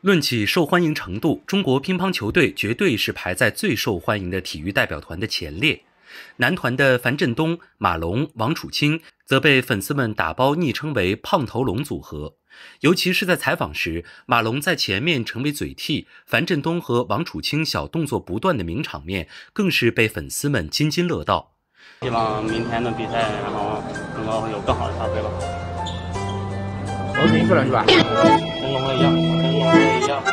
论起受欢迎程度，中国乒乓球队绝对是排在最受欢迎的体育代表团的前列。男团的樊振东、马龙、王楚钦则被粉丝们打包昵称为胖头龙组合。尤其是在采访时，马龙在前面成为嘴替，樊振东和王楚钦小动作不断的名场面更是被粉丝们津津乐道。 希望明天的比赛然后能够有更好的发挥吧。 我肯定不能是吧？ 跟龙哥一样，跟龙哥一样。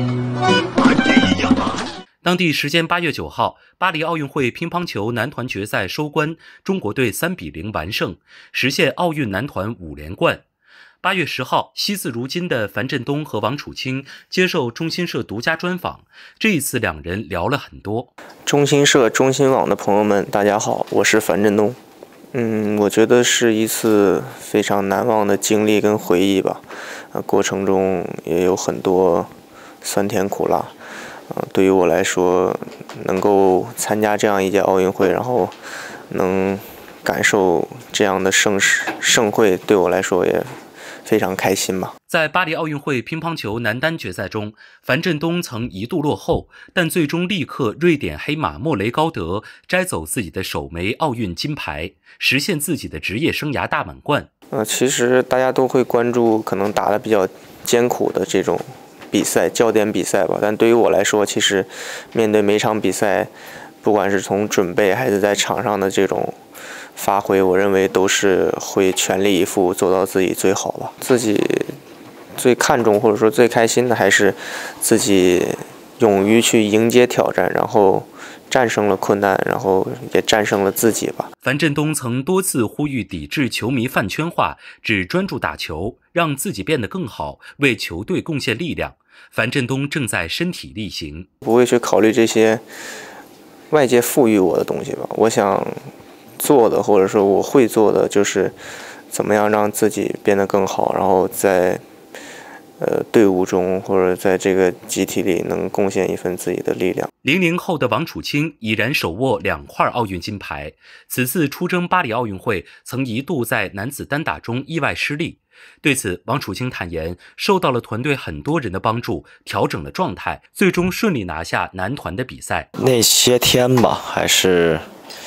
当地时间8月9号，巴黎奥运会乒乓球男团决赛收官，中国队3-0完胜，实现奥运男团5连冠。8月10号，惜字如金的樊振东和王楚钦接受中新社独家专访，这一次两人聊了很多。 中新社、中新网的朋友们，大家好，我是樊振东。我觉得是一次非常难忘的经历跟回忆吧。过程中也有很多酸甜苦辣。对于我来说，能够参加这样一届奥运会，然后能感受这样的盛会，对我来说也非常开心吧。 在巴黎奥运会乒乓球男单决赛中，樊振东曾一度落后，但最终力克瑞典黑马莫雷高德，摘走自己的首枚奥运金牌，实现自己的职业生涯大满贯。 其实大家都会关注可能打得比较艰苦的这种比赛、焦点比赛吧，但对于我来说，其实面对每场比赛，不管是从准备还是在场上的这种发挥，我认为都是会全力以赴做到自己最好吧。自己最看重或者说最开心的还是自己勇于去迎接挑战，然后战胜了困难，然后也战胜了自己吧。 樊振东曾多次呼吁抵制球迷饭圈化，只专注打球，让自己变得更好，为球队贡献力量。樊振东正在身体力行， 不会去考虑这些外界赋予我的东西吧。我想做的，或者说我会做的，就是怎么样让自己变得更好，然后在队伍中或者在这个集体里能贡献一份自己的力量。 00后的王楚钦已然手握2块奥运金牌，此次出征巴黎奥运会曾一度在男子单打中意外失利。对此，王楚钦坦言，受到了团队很多人的帮助，调整了状态，最终顺利拿下男团的比赛。 那些天吧，还是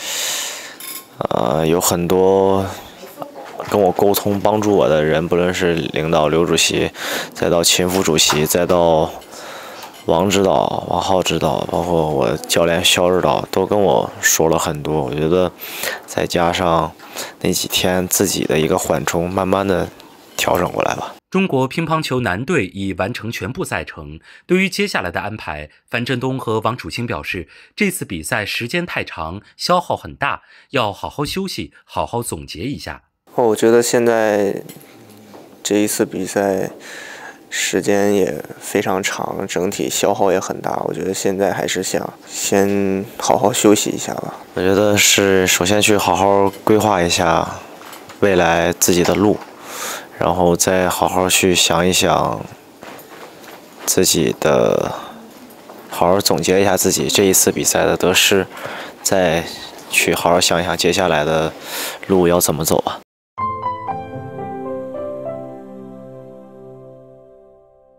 有很多跟我沟通帮助我的人，不论是领导刘主席，再到秦副主席，再到王指导、王浩指导，包括我教练肖指导，都跟我说了很多。我觉得再加上那几天自己的一个缓冲，慢慢的调整过来吧。 中国乒乓球男队已完成全部赛程，对于接下来的安排，樊振东和王楚钦表示，这次比赛时间太长，消耗很大，要好好休息，好好总结一下。 我觉得现在这一次比赛时间也非常长，整体消耗也很大。我觉得现在还是想先好好休息一下吧。 我觉得是首先去好好规划一下未来自己的路，然后再好好去想一想自己的，好好总结一下自己这一次比赛的得失，再去好好想一想接下来的路要怎么走吧。